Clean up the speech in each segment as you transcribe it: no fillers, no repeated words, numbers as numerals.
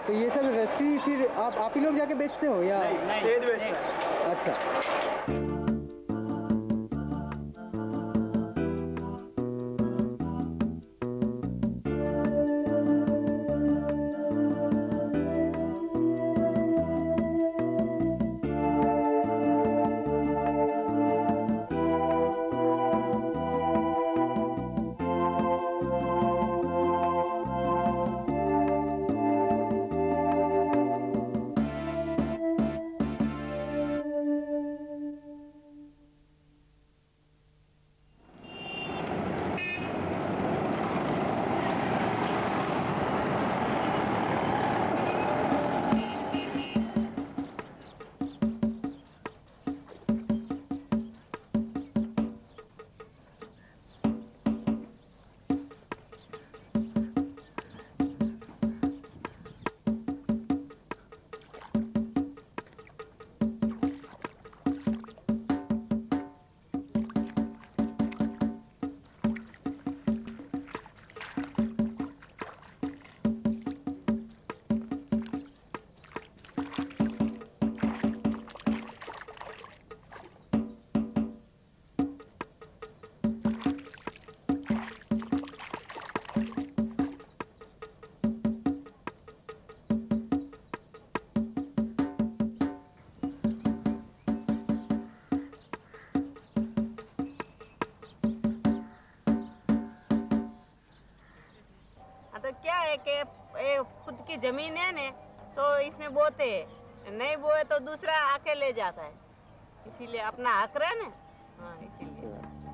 तो ये सब रस्सी फिर आप ही लोग जाके बेचते हो या? नहीं, सेठ बेचता है। अच्छा। तो क्या है कि खुद की जमीन है ने तो इसमें बोते हैं, नहीं बोए तो दूसरा आके ले जाता है, इसीलिए अपना हक रहे ना। हाँ, इसीलिए।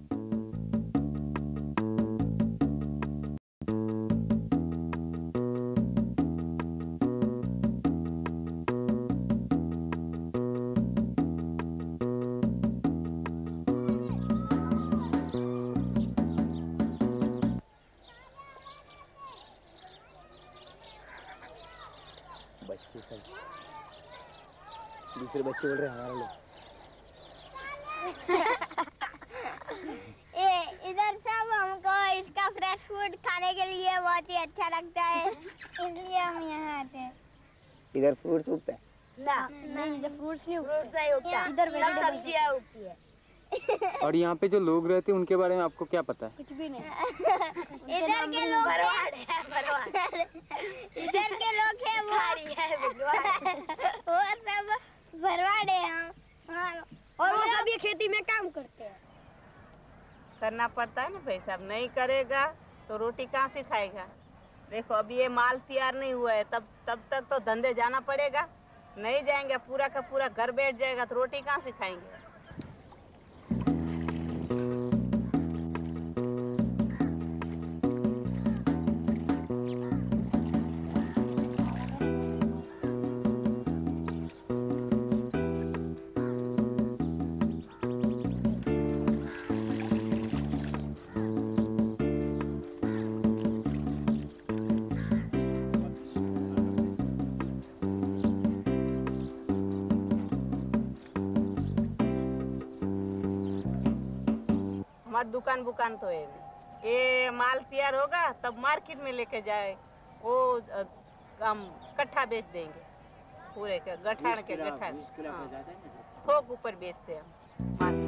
दूसरे बच्चे बोल रहे हैं हमारा लोग। इधर सब हमको इसका फ्रेश फूड खाने के लिए बहुत ही अच्छा लगता है, इसलिए हम यहाँ आते हैं। इधर फ्रूट्स उगता है? नहीं, इधर फ्रूट्स नहीं उगता, इधर सब्जियाँ उगती है। और यहाँ पे जो लोग रहते हैं उनके बारे में आपको क्या पता है? कुछ भी नहीं। इधर के लोग इधर के लोग हैं वो सब भरवाड़ है। और वो सब ये खेती में काम करते हैं। करना पड़ता है ना भाई साहब, नहीं करेगा तो रोटी कहाँ से खाएगा। देखो अभी ये माल तैयार नहीं हुआ है, तब तक तो धंधे जाना पड़ेगा। नहीं जाएंगे पूरा का पूरा घर बैठ जाएगा तो रोटी कहाँ से खाएंगे। दुकान तो है, ये माल तैयार होगा तब मार्केट में लेके जाए, वो हम कट्ठा बेच देंगे पूरे के गठान के गठान। थोक ऊपर बेचते हैं मार्केट।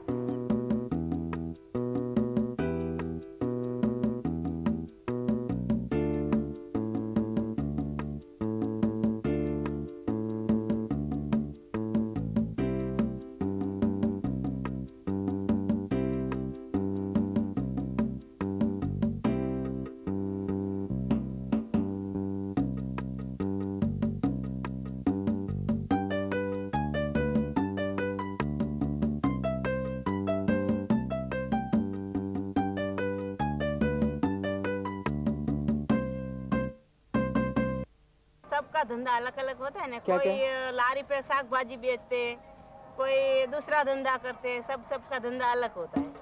सबका धंधा अलग अलग होता है ना। कोई लारी पे साग भाजी बेचते, कोई दूसरा धंधा करते, सबका धंधा अलग होता है।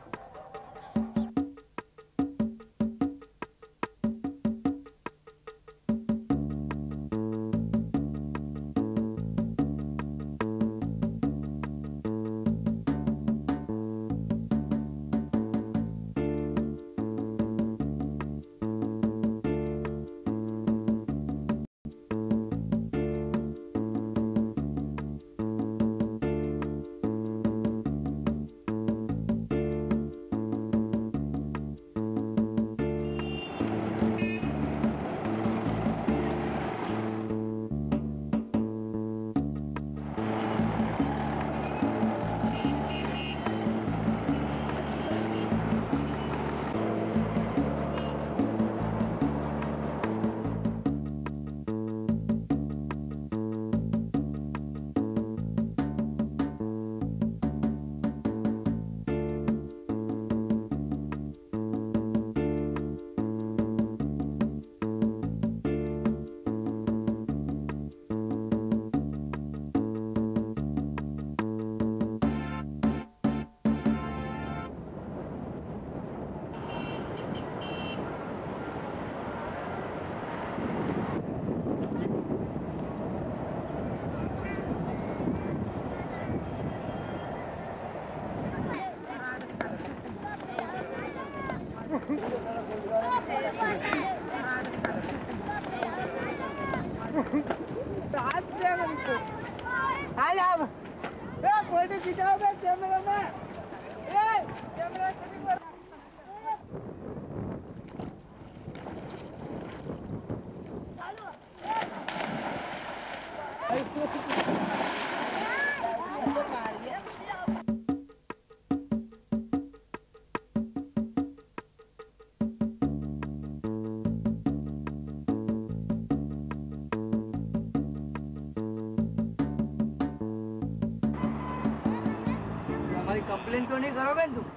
हाथ दे मेरे को। आ जाओ। ए फोटो खिंचाओ बे कैमरा में। ए कैमरा शूटिंग कर। हमारी कंप्लेन क्यों नहीं करोगे तुम?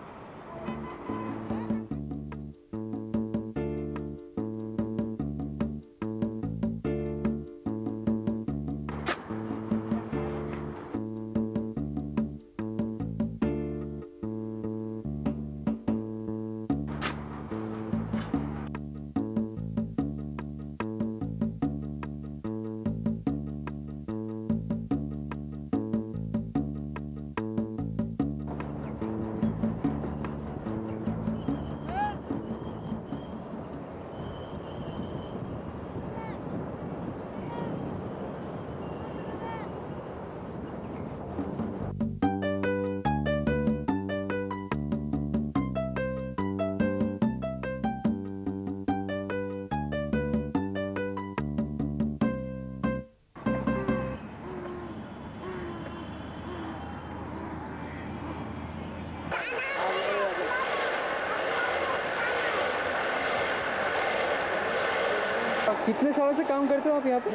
कितने सालों से काम करते हो आप यहाँ पे?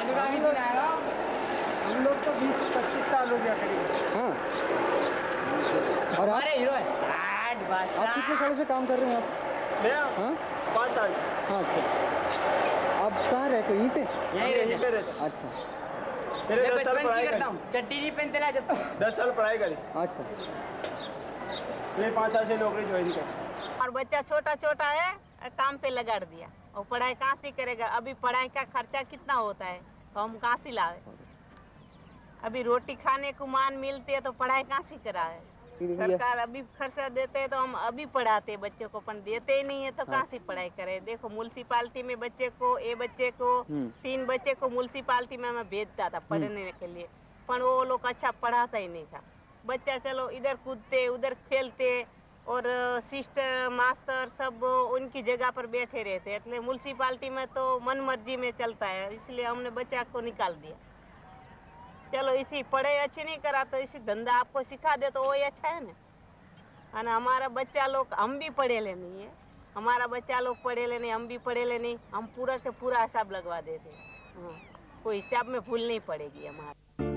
हम लोग तो 20-25 साल हो गया करीब। हाँ। और आप हीरो है। आप कितने सालों से काम कर रहे हैं आप? मैं हाँ 5 साल से। हाँ अच्छा। आप कहाँ रहते हो? यहीं पे? यहीं पे रहता। अच्छा। मेरे 10 साल पढ़ाई करता हूँ। चट्टी नहीं पहनते ला जब 10 साल पढ़ाई करी। अच्छा। मैं 5 साल से नौकरी ज्वाइन कर। और बच्चा छोटा छोटा है, काम पे लगा दिया और पढ़ाई कहाँ से करेगा? अभी पढ़ाई का खर्चा कितना होता है तो हम कहाँ से लाए? अभी रोटी खाने को मान मिलती है तो पढ़ाई कहाँ से कराए? सरकार अभी खर्चा देते हैं तो हम अभी पढ़ाते हैं बच्चे को, पर देते ही नहीं है तो कहाँ से पढ़ाई करे? देखो म्यूनसिपालिटी में बच्चे को 3 बच्चे को म्यूनसिपालिटी में मैं भेजता था पढ़ने के लिए, पर वो लोग अच्छा पढ़ाता ही नहीं था। बच्चा चलो इधर कूदते उधर खेलते और सिस्टर मास्टर सब उनकी जगह पर बैठे रहते, इसलिए म्यूनसिपालिटी में तो मन मर्जी में चलता है, इसलिए हमने बच्चा को निकाल दिया। चलो इसी पढ़ाई अच्छी नहीं करा तो इसी धंधा आपको सिखा दे तो वही अच्छा है ना। और हमारा बच्चा लोग, हम भी पढ़े ले नहीं है, हमारा बच्चा लोग पढ़े ले नहीं, हम भी पढ़े ले नहीं, हम पूरा के पूरा हिसाब लगवा देते। कोई हिसाब में भूल नहीं पड़ेगी हमारा।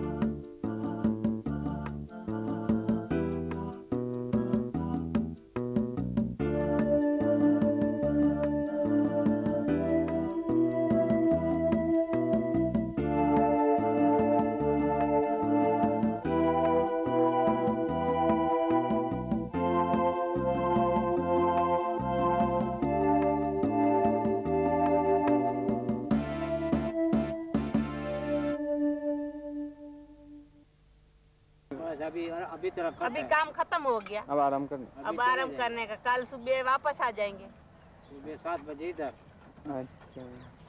अभी काम खत्म हो गया, अब आराम करना। अब आराम करने का, कल सुबह वापस आ जाएंगे। सुबह 7 बजे इधर। अच्छा।